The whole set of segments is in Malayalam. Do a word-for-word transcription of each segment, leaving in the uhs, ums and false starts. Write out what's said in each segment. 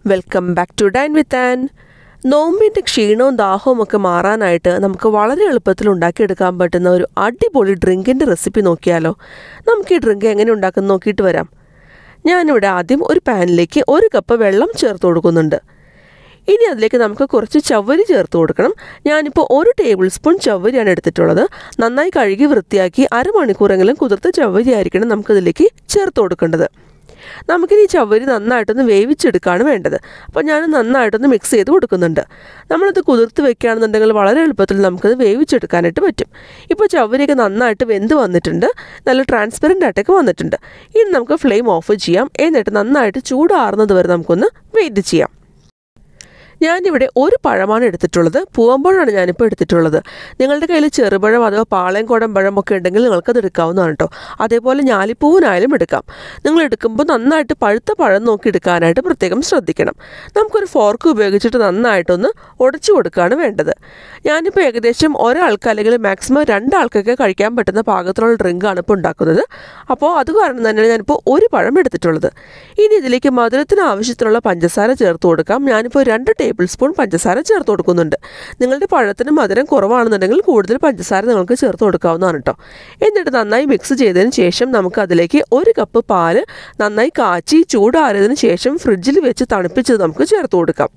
Welcome back to dine with Ann. നോമ്പിൻ്റെ ക്ഷീണവും ദാഹവും ഒക്കെ മാറാനായിട്ട് നമുക്ക് വളരെ എളുപ്പത്തിൽ ഉണ്ടാക്കിയെടുക്കാൻ പറ്റുന്ന ഒരു അടിപൊളി ഡ്രിങ്കിൻ്റെ റെസിപ്പി നോക്കിയാലോ. നമുക്ക് ഈ ഡ്രിങ്ക് എങ്ങനെ ഉണ്ടാക്കുന്നത് നോക്കിയിട്ട് വരാം. ഞാനിവിടെ ആദ്യം ഒരു പാനിലേക്ക് ഒരു കപ്പ് വെള്ളം ചേർത്ത് കൊടുക്കുന്നുണ്ട്. ഇനി അതിലേക്ക് നമുക്ക് കുറച്ച് ചവ്വരി ചേർത്ത് കൊടുക്കണം. ഞാനിപ്പോൾ ഒരു ടേബിൾ സ്പൂൺ ചവ്വരിയാണ് എടുത്തിട്ടുള്ളത്. നന്നായി കഴുകി വൃത്തിയാക്കി അരമണിക്കൂറെങ്കിലും കുതിർത്ത ചവ്വരി ആയിരിക്കണം നമുക്കിതിലേക്ക് ചേർത്ത് കൊടുക്കേണ്ടത്. നമുക്കിനി ഈ ചവ്വരി നന്നായിട്ടൊന്ന് വേവിച്ചെടുക്കുകയാണ് വേണ്ടത്. അപ്പോൾ ഞാൻ നന്നായിട്ടൊന്ന് മിക്സ് ചെയ്ത് കൊടുക്കുന്നുണ്ട്. നമ്മളത് കുതിർത്ത് വെക്കുകയാണെന്നുണ്ടെങ്കിൽ വളരെ എളുപ്പത്തിൽ നമുക്കത് വേവിച്ചെടുക്കാനായിട്ട് പറ്റും. ഇപ്പോൾ ചവ്വരിയൊക്കെ നന്നായിട്ട് വെന്ത് വന്നിട്ടുണ്ട്, നല്ല ട്രാൻസ്പെറൻ്റ് ആയിട്ടൊക്കെ വന്നിട്ടുണ്ട്. ഇനി നമുക്ക് ഫ്ലെയിം ഓഫ് ചെയ്യാം. എന്നിട്ട് നന്നായിട്ട് ചൂടാറുന്നത് വരെ നമുക്കൊന്ന് വെയിറ്റ് ചെയ്യാം. ഞാനിവിടെ ഒരു പഴമാണ് എടുത്തിട്ടുള്ളത്. പൂവമ്പഴമാണ് ഞാനിപ്പോൾ എടുത്തിട്ടുള്ളത്. നിങ്ങളുടെ കയ്യിൽ ചെറുപഴം അഥവാ പാളയംകോടൻ പഴമൊക്കെ ഉണ്ടെങ്കിൽ നിങ്ങൾക്കത് എടുക്കാവുന്നതാണ് കേട്ടോ. അതേപോലെ ഞാലിപ്പൂവിനായാലും എടുക്കാം. നിങ്ങൾ എടുക്കുമ്പോൾ നന്നായിട്ട് പഴുത്ത പഴം നോക്കി എടുക്കാനായിട്ട് പ്രത്യേകം ശ്രദ്ധിക്കണം. നമുക്കൊരു ഫോർക്ക് ഉപയോഗിച്ചിട്ട് നന്നായിട്ടൊന്ന് ഉടച്ചു കൊടുക്കുകയാണ് വേണ്ടത്. ഞാനിപ്പോൾ ഏകദേശം ഒരാൾക്ക് അല്ലെങ്കിൽ മാക്സിമം രണ്ടാൾക്കൊക്കെ കഴിക്കാൻ പറ്റുന്ന പാകത്തിലുള്ള ഡ്രിങ്കാണ് ഇപ്പോൾ ഉണ്ടാക്കുന്നത്. അപ്പോൾ അത് കാരണം തന്നെയാണ് ഞാനിപ്പോൾ ഒരു പഴം എടുത്തിട്ടുള്ളത്. ഇനി ഇതിലേക്ക് മധുരത്തിന് ആവശ്യത്തിനുള്ള പഞ്ചസാര ചേർത്ത് കൊടുക്കാം. ഞാനിപ്പോൾ രണ്ട് ടേബിൾ സ്പൂൺ പഞ്ചസാര ചേർത്ത് കൊടുക്കുന്നുണ്ട്. നിങ്ങളുടെ പഴത്തിന് മധുരം കുറവാണെന്നുണ്ടെങ്കിൽ കൂടുതൽ പഞ്ചസാര നിങ്ങൾക്ക് ചേർത്ത് കൊടുക്കാവുന്നതാണ് കേട്ടോ. എന്നിട്ട് നന്നായി മിക്സ് ചെയ്തതിന് ശേഷം നമുക്ക് അതിലേക്ക് ഒരു കപ്പ് പാല് നന്നായി കാച്ചി ചൂടാറിയതിന് ശേഷം ഫ്രിഡ്ജിൽ വെച്ച് തണുപ്പിച്ചത് നമുക്ക് ചേർത്ത് കൊടുക്കാം.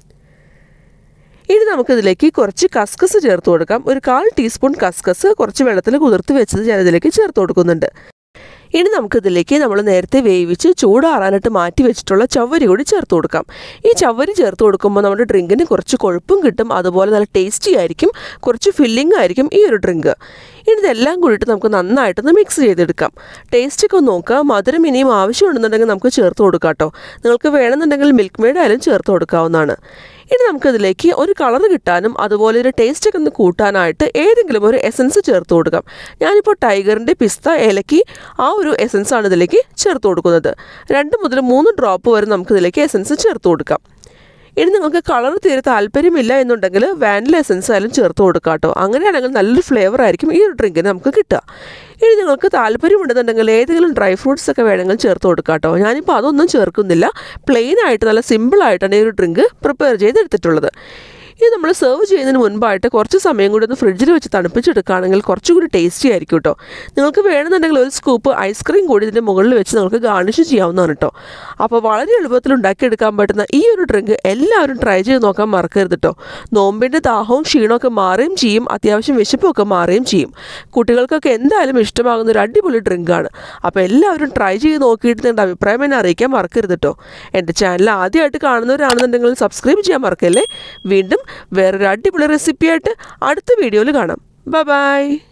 ഇനി നമുക്കിതിലേക്ക് കുറച്ച് കസ്കസ് ചേർത്ത് കൊടുക്കാം. ഒരു കാൽ ടീസ്പൂൺ കസ്കസ് കുറച്ച് വെള്ളത്തിൽ കുതിർത്ത് വെച്ചത് ഞാനിതിലേക്ക് ചേർത്ത് കൊടുക്കുന്നുണ്ട്. ഇനി നമുക്കിതിലേക്ക് നമ്മൾ നേരത്തെ വേവിച്ച് ചൂടാറാനായിട്ട് മാറ്റി വെച്ചിട്ടുള്ള ചവ്വരി കൂടി ചേർത്ത് കൊടുക്കാം. ഈ ചവ്വരി ചേർത്ത് കൊടുക്കുമ്പോൾ നമ്മുടെ ഡ്രിങ്കിന് കുറച്ച് കൊഴുപ്പും കിട്ടും, അതുപോലെ നല്ല ടേസ്റ്റി ആയിരിക്കും, കുറച്ച് ഫില്ലിംഗ് ആയിരിക്കും ഈ ഒരു ഡ്രിങ്ക്. ഇനി ഇതെല്ലാം കൂടിയിട്ട് നമുക്ക് നന്നായിട്ടൊന്ന് മിക്സ് ചെയ്തെടുക്കാം. ടേസ്റ്റൊക്കെ ഒന്ന് നോക്കുക. മധുരം ഇനിയും ആവശ്യമുണ്ടെന്നുണ്ടെങ്കിൽ നമുക്ക് ചേർത്ത് കൊടുക്കാം കേട്ടോ. നിങ്ങൾക്ക് വേണമെന്നുണ്ടെങ്കിൽ മിൽക്ക് മെയ്ഡ് ആയാലും ചേർത്ത് കൊടുക്കാവുന്നതാണ്. ഇനി നമുക്കിതിലേക്ക് ഒരു കളർ കിട്ടാനും അതുപോലെ ഒരു ടേസ്റ്റൊക്കെ ഒന്ന് കൂട്ടാനായിട്ട് ഏതെങ്കിലും ഒരു എസൻസ് ചേർത്ത് കൊടുക്കാം. ഞാനിപ്പോൾ ടൈഗറിൻ്റെ പിസ്ത ഏലക്കി ആ ഒരു എസൻസാണ് ഇതിലേക്ക് ചേർത്ത് കൊടുക്കുന്നത്. രണ്ട് മുതൽ മൂന്ന് ഡ്രോപ്പ് വരെ നമുക്കിതിലേക്ക് എസൻസ് ചേർത്ത് കൊടുക്കാം. ഇനി നിങ്ങൾക്ക് കളർ തീരെ താല്പര്യമില്ല എന്നുണ്ടെങ്കിൽ വാനില എസൻസ് ആയാലും ചേർത്ത് കൊടുക്കാം കേട്ടോ. അങ്ങനെയാണെങ്കിൽ നല്ലൊരു ഫ്ലേവർ ആയിരിക്കും ഈ ഒരു ഡ്രിങ്കിന് നമുക്ക് കിട്ടുക. ഇനി നിങ്ങൾക്ക് താല്പര്യമുണ്ടെന്നുണ്ടെങ്കിൽ ഏതെങ്കിലും ഡ്രൈ ഫ്രൂട്ട്സ് ഒക്കെ വേണമെങ്കിൽ ചേർത്ത് കൊടുക്കാം കേട്ടോ. ഞാനിപ്പോൾ അതൊന്നും ചേർക്കുന്നില്ല. പ്ലെയിൻ ആയിട്ട് നല്ല സിമ്പിളായിട്ടാണ് ഈ ഒരു ഡ്രിങ്ക് പ്രിപ്പയർ ചെയ്തെടുത്തിട്ടുള്ളത്. ഇത് നമ്മൾ സെർവ് ചെയ്യുന്നതിന് മുൻപായിട്ട് കുറച്ച് സമയം കൂടി ഒന്ന് ഫ്രിഡ്ജിൽ വെച്ച് തണുപ്പിച്ചെടുക്കുകയാണെങ്കിൽ കുറച്ചുകൂടി ടേസ്റ്റി ആയിരിക്കും കേട്ടോ. നിങ്ങൾക്ക് വേണമെന്നുണ്ടെങ്കിൽ ഒരു സ്കൂപ്പ് ഐസ്ക്രീം കൂടി ഇതിൻ്റെ മുകളിൽ വെച്ച് നിങ്ങൾക്ക് ഗാർണിഷ് ചെയ്യാവുന്നതാണ് കേട്ടോ. അപ്പോൾ വളരെ എളുപ്പത്തിൽ ഉണ്ടാക്കിയെടുക്കാൻ പറ്റുന്ന ഈ ഒരു ഡ്രിങ്ക് എല്ലാവരും ട്രൈ ചെയ്ത് നോക്കാൻ മറക്കരുത് കേട്ടോ. നോമ്പിൻ്റെ ദാഹവും ക്ഷീണമൊക്കെ മാറുകയും ചെയ്യും, അത്യാവശ്യം വിശപ്പൊക്കെ മാറുകയും ചെയ്യും. കുട്ടികൾക്കൊക്കെ എന്തായാലും ഇഷ്ടമാകുന്ന ഒരു അടിപൊളി ഡ്രിങ്കാണ്. അപ്പോൾ എല്ലാവരും ട്രൈ ചെയ്ത് നോക്കിയിട്ട് നിങ്ങളുടെ അഭിപ്രായം എന്നെ അറിയിക്കാൻ മറക്കരുത് കേട്ടോ. എൻ്റെ ചാനൽ ആദ്യമായിട്ട് കാണുന്നവരാണെന്നുണ്ടെങ്കിൽ സബ്സ്ക്രൈബ് ചെയ്യാൻ മറക്കല്ലേ. വീണ്ടും വേറൊരു അടിപൊളി റെസിപ്പിയായിട്ട് അടുത്ത വീഡിയോയിൽ കാണാം. Bye by.